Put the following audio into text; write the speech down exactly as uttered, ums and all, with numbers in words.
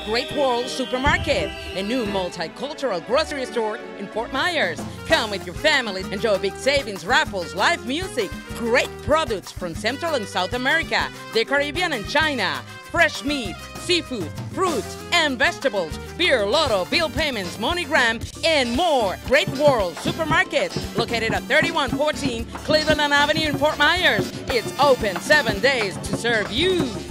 Great World Supermarket, a new multicultural grocery store in Fort Myers. Come with your family, enjoy big savings, raffles, live music, great products from Central and South America, the Caribbean and China, fresh meat, seafood, fruits and vegetables, beer, lotto, bill payments, MoneyGram, and more. Great World Supermarket, located at thirty-one fourteen Cleveland Avenue in Fort Myers. It's open seven days to serve you.